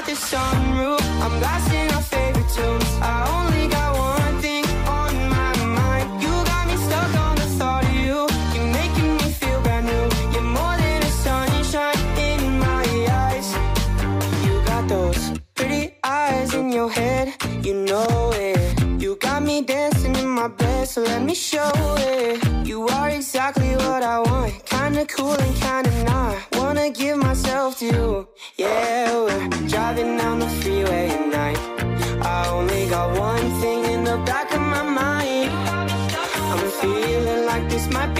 the sunroof, I'm blasting our favorite tunes. I only got one thing on my mind. You got me stuck on the thought of you. You're making me feel brand new. You're more than a sunshine in my eyes. You got those pretty eyes in your head, you know it. You got me dancing in my bed, so let me show it. You are exactly what I want, kinda cool and kinda not. Wanna give myself to you. Yeah, we're driving down the freeway at night. I only got one thing in the back of my mind. I'm feeling like this might